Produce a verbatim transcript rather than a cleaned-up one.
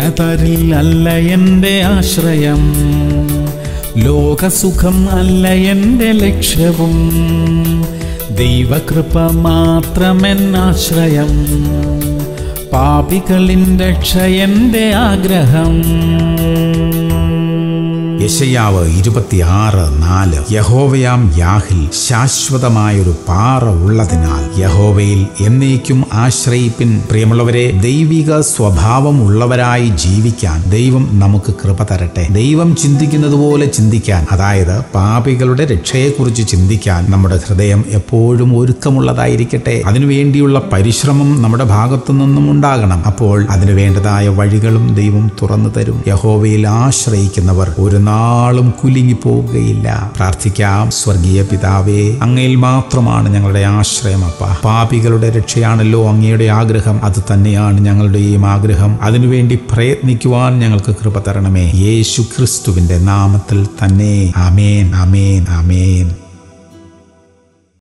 ഉന്നതരിൽ അല്ല എൻ്റെ ആശ്രയം, ലോകസുഖം അല്ല എൻ്റെ ലക്ഷ്യവും, ദൈവകൃപ മാത്രമെന്നാശ്രയം, പാപികളിൻ രക്ഷ എൻ്റെ ആഗ്രഹം. യെശയ്യാവ് ഇരുപത്തിയാറ് നാല്. യഹോവയാം യാഹിൽ ശാശ്വതമായൊരു പാറ ഉള്ളതിനാൽ യഹോവയിൽ എന്നേക്കും ആശ്രയിപ്പിൻ. പ്രിയമുള്ളവരെ, ദൈവിക സ്വഭാവം ഉള്ളവരായി ജീവിക്കാൻ ദൈവം നമുക്ക് കൃപ തരട്ടെ. ദൈവം ചിന്തിക്കുന്നത് പോലെ ചിന്തിക്കാൻ, അതായത് പാപികളുടെ രക്ഷയെക്കുറിച്ച് ചിന്തിക്കാൻ നമ്മുടെ ഹൃദയം എപ്പോഴും ഒരുക്കമുള്ളതായിരിക്കട്ടെ. അതിനുവേണ്ടിയുള്ള പരിശ്രമം നമ്മുടെ ഭാഗത്തു നിന്നും ഉണ്ടാകണം. അപ്പോൾ അതിനു വേണ്ടതായ വഴികളും ദൈവം തുറന്നു തരും. യഹോവയിൽ ആശ്രയിക്കുന്നവർ ഒരു നാളും കുലുങ്ങിപ്പോവുകയില്ല. പ്രാർത്ഥിക്കാം. സ്വർഗീയ പിതാവേ, അങ്ങയിൽ മാത്രമാണ് ഞങ്ങളുടെ ആശ്രയം. അപ്പ, പാപികളുടെ രക്ഷയാണല്ലോ അങ്ങയുടെ ആഗ്രഹം. അത് തന്നെയാണ് ഞങ്ങളുടെയും ആഗ്രഹം. അതിനുവേണ്ടി പ്രയത്നിക്കുവാൻ ഞങ്ങൾക്ക് കൃപ തരണമേ. യേശു ക്രിസ്തുവിന്റെ നാമത്തിൽ തന്നെ. ആമേൻ, ആമേൻ, ആമേൻ.